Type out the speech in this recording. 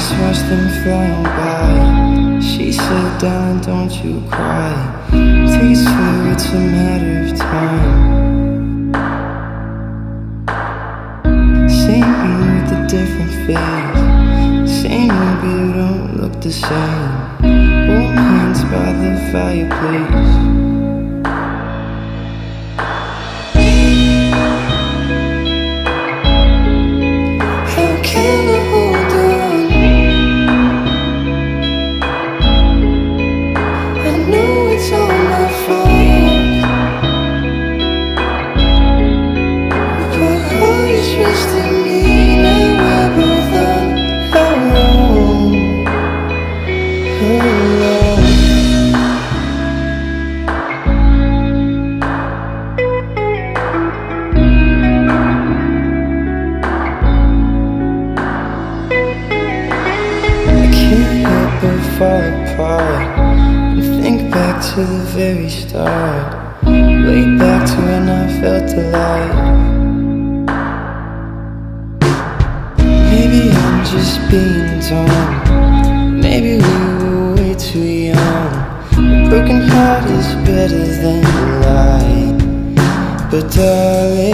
just watch them fly on by. She said, darling, don't you cry. Please swear it's a matter of time. Same you with a different face. Same you, but you don't look the same. Warm hands by the fireplace. To the very start, way back to when I felt alive. Maybe I'm just being dumb. Maybe we were way too young. A broken heart is better than a lie. But darling,